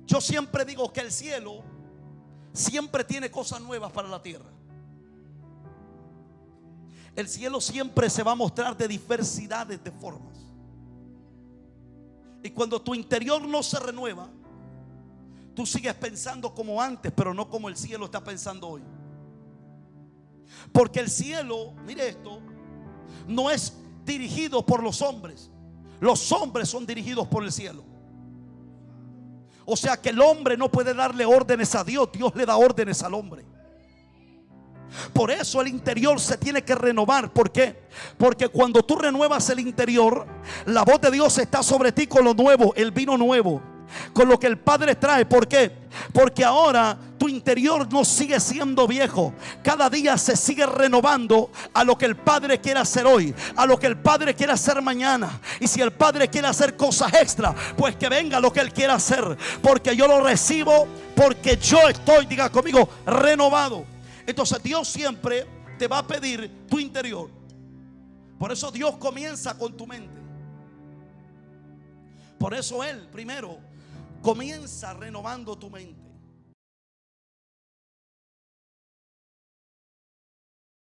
Yo siempre digo que el cielo siempre tiene cosas nuevas para la tierra. El cielo siempre se va a mostrar de diversidades de formas. Y cuando tu interior no se renueva, tú sigues pensando como antes, pero no como el cielo está pensando hoy. Porque el cielo, mire esto, no es dirigido por los hombres. Los hombres son dirigidos por el cielo. O sea que el hombre no puede darle órdenes a Dios, Dios le da órdenes al hombre. Por eso el interior se tiene que renovar. ¿Por qué? Porque cuando tú renuevas el interior, la voz de Dios está sobre ti con lo nuevo, el vino nuevo, con lo que el Padre trae. ¿Por qué? Porque ahora tu interior no sigue siendo viejo. Cada día se sigue renovando a lo que el Padre quiere hacer hoy, a lo que el Padre quiere hacer mañana. Y si el Padre quiere hacer cosas extra, pues que venga lo que Él quiera hacer, porque yo lo recibo, porque yo estoy, diga conmigo, renovado. Entonces Dios siempre te va a pedir tu interior. Por eso Dios comienza con tu mente. Por eso Él primero comienza renovando tu mente.